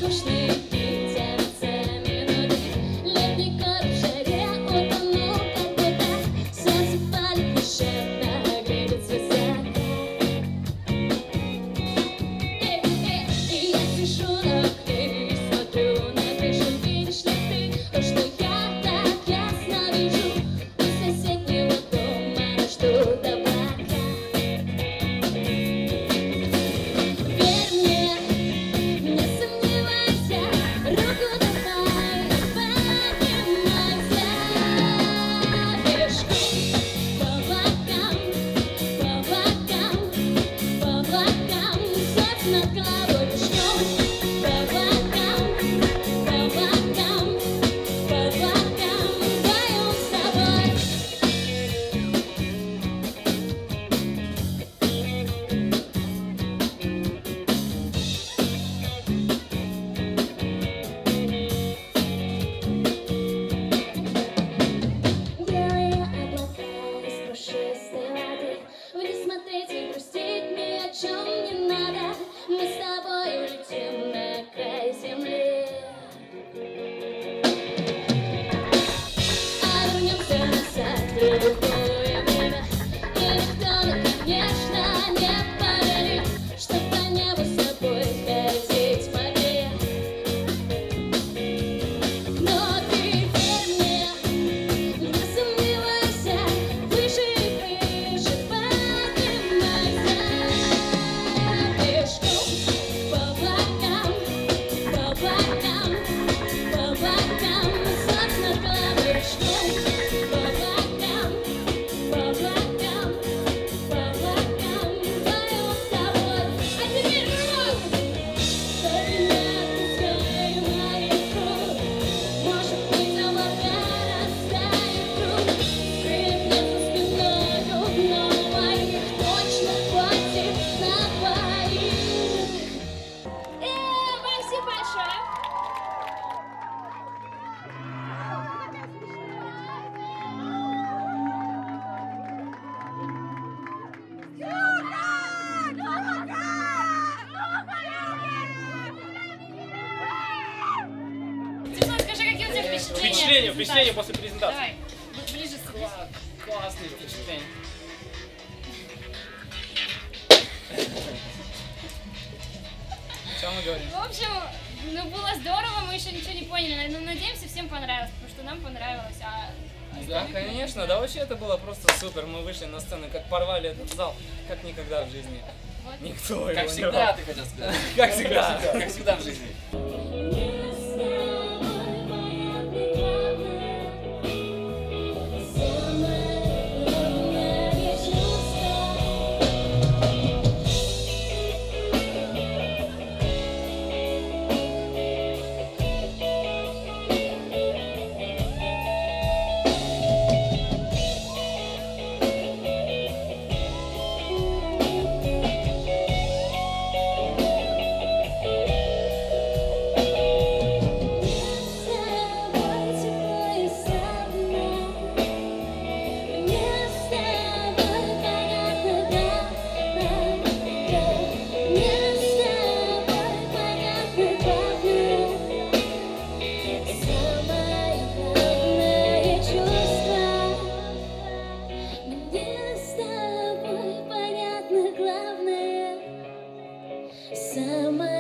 Впечатление после презентации. Давай, ближе сюда. Классные впечатления. Что мы говорим? В общем, ну было здорово, мы еще ничего не поняли, но надеемся, всем понравилось, потому что нам понравилось. Да, конечно, да, вообще это было просто супер. Мы вышли на сцену, как порвали этот зал, как никогда в жизни. Вот. Никто его Как не всегда, рвал. ты хотел сказать. Как всегда. Как всегда в жизни. Самое